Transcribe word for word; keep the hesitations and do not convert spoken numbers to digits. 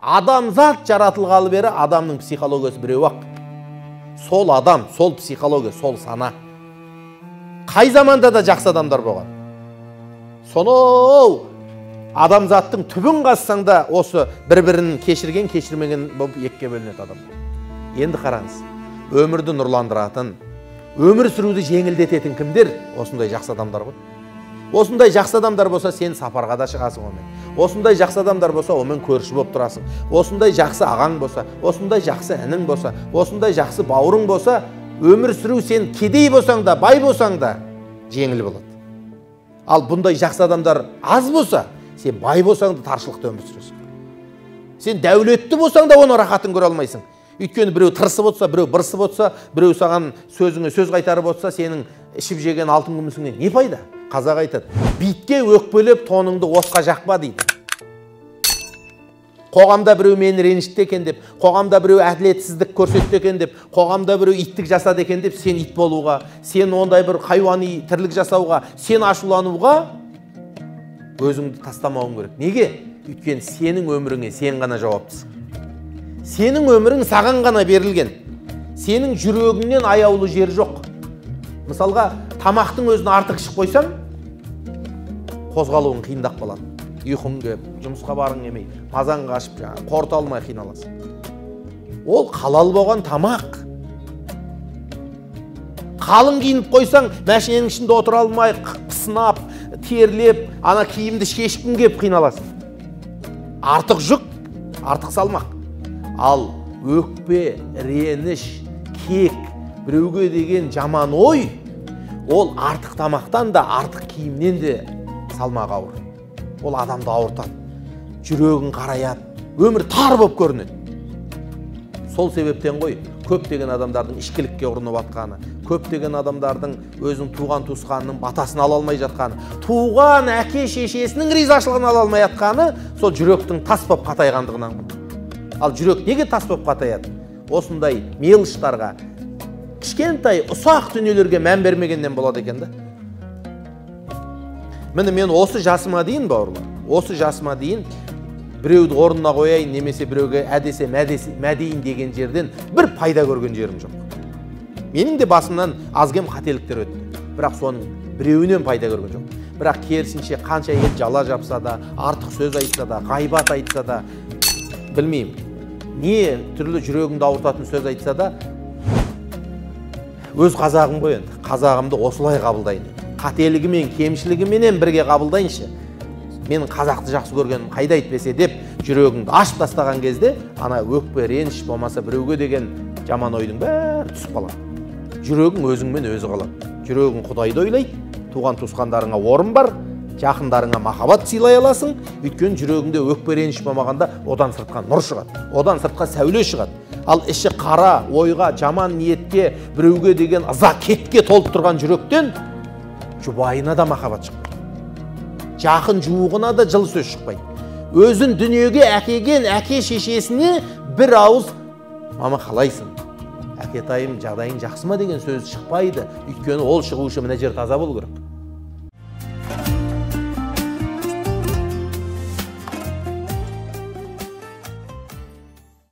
Адамзат жаратылғалы бері адамның психологиясы біреу ақ. Сол адам, сол психология, сол сана. Қай заманда да жақсы адамдар болған. Сонау адамзаттың түбін қазсаң да осы бір-бірін кешірген, кешірмеген болып екіге бөлінеді адам. Енді қараңыз, өмірді нұрландыратын, өмір сүруді жеңілдететін кімдер? Осындай жақсы адамдар ғой. Осындай жақсы адамдар болса, сен сапарға да шығасың онымен. Осындай жақсы адамдар болса, онымен көрші болып тұрасың. Осындай жақсы ағаң болса, осындай жақсы інің болса, осындай жақсы бауырың болса, өмір сүру сен кедей болсаң да, бай болсаң да жеңіл болады. Ал бұндай жақсы адамдар аз болса, сен бай болсаң да таршылықта өмір сүресің. Сен дәулетті болсаң да оның рахатын көре алмайсың. Өйткені біреу тырысып отса, біреу бырысып отса, біреу саған сөзіңе сөз қайтарып отса, сенің ішіп жеген алтын күмісіңнен не пайда? Қазақ айтады, битке өкпелеп тоныңды отқа жақпа дейді. Қоғамда біреу мені ренжітті екен деп, қоғамда біреу әділетсіздік көрсетті екен деп, қоғамда біреу иттік жасады екен деп, сен ит болуға, сен ондай бір хайуани тірлік жасауға, сен ашулануға өзіңді тастамауың керек. Неге? Өйткені сенің өміріңе сен ғана жауаптысың. Сенің өмірің саған ғана берілген. Сенің жүрегіңнен аяулы жер жоқ. Мысалға, тамақтың өзін артық ішіп қойсаң, қозғалуың қиындап қалады. Ұйқың кеп, жұмысқа барың емей, мазаң қашып, қорыта алмай қиналасың. Ол халал болған тамақ. Қалың киініп қойсаң, мәшиненің ішінде отыра алмай, пысынап, терлеп, ана киімді шешкің кеп қиналасың. Артық жүк, артық салмақ. Ал өкпе, реніш, кек, біреуге деген жаман ой, ол артық тамақтан да, артық киімнен де салмақ ауыр. Ол адамды ауыртады, жүрегін қараяды, өмір тар болып көрінеді. Сол себептен ғой, көптеген адамдардың ішкілікке ұрынып атқаны, көптеген адамдардың өзінің туған туысқанының батасын ала алмай жатқаны, туған әке шешесінің ризашылығын ала алмай жатқаны, сол жүректің тас болып қатайғандығынан. Ал жүрек неге тас болып қатаяды? Осындай меліштарға, кішкентай ұсақ дүниелерге мән бермегеннен болады екен да. Міне мен осы жасыма дейін, бауырлар, осы жасыма дейін біреуді орнына қояйын, немесе біреуге әдесе мәдейін деген жерден бір пайда көрген жерім жоқ. Менің де басымнан азгем қателіктер өтті, бірақ соның біреуінен пайда көрген жоқ. Бірақ керісінше қанша ел жала жапса да, артық сөз айтса да, ғайбат айтса да, білмеймін, не түрлі жүрегіңді ауыртатын сөз айтса да, өз қазағым ғой енді, қазағымды осылай қабылдайын. Қателігімен, кемшілігіменен бірге қабылдайыншы. Менің қазақты жақсы көргенім қайда айтпесе деп, жүрегіңді ашып тастаған кезде, ана өкпе, реніш болмаса біреуге деген жаман ойдың бәрі түсіп қалады. Жүрегің өзіңмен өзі қалады. Жүрегің Құдайды ойлайды, туған туысқандарыңа орын бар, жақындарыңа махаббат сыйлай аласың. Өйткені жүрегіңде өкпе, реніш болмағанда одан сыртқа нұр шығады, одан сыртқа сәуле шығады. Ал іші қара ойға, жаман ниетке, біреуге деген ыза кетке толып тұрған жүректен жұбайына да махаббат шықпайды. Жақын жуығына да жылы сөз шықпайды. Өзін дүниеге әкеген әке шешесіне бір ауыз «Мама, қалайсың? Әкетайым, жағдайың жақсы ма?» деген сөз шықпайды. Өйткені ол шығу үшін мына жер таза болу керек.